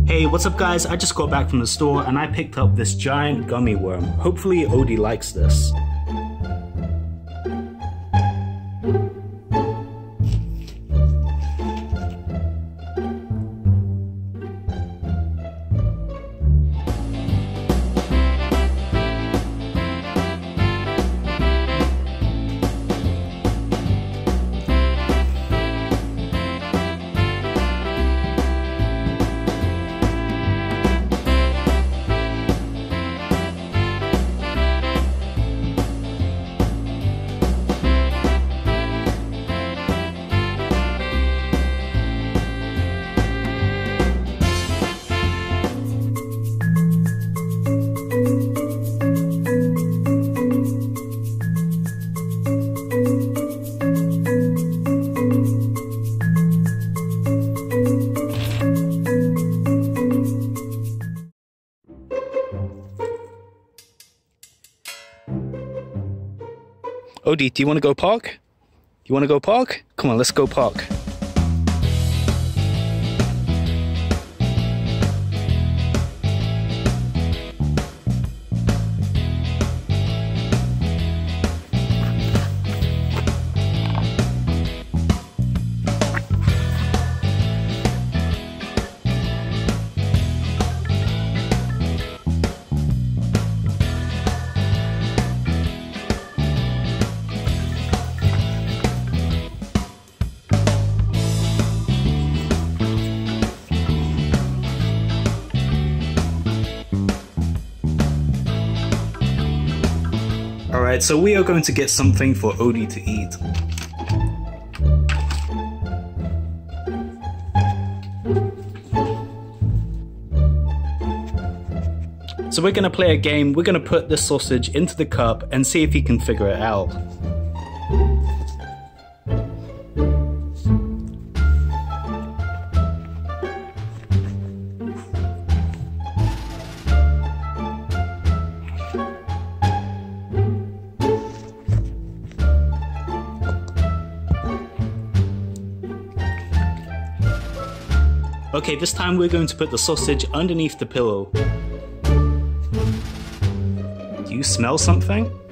Hey, what's up guys? I just got back from the store and I picked up this giant gummy worm. Hopefully Odee likes this. Odee, do you want to go park? You want to go park? Come on, let's go park. Alright, so we are going to get something for Odee to eat. So we're going to play a game. We're going to put this sausage into the cup and see if he can figure it out. Okay, this time we're going to put the sausage underneath the pillow. Do you smell something?